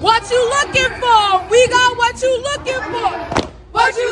What you looking for? We got what you looking for. What you